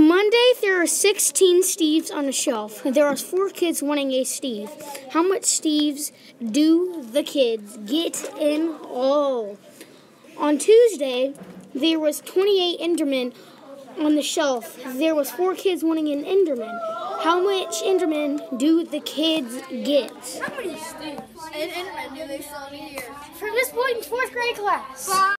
On Monday, there are 16 Steves on the shelf. There are 4 kids wanting a Steve. How much Steves do the kids get in all? On Tuesday, there was 28 Endermen on the shelf. There was 4 kids wanting an Enderman. How much Enderman do the kids get? How many Steves and Endermen do they sell in a year? From this point in 4th grade class.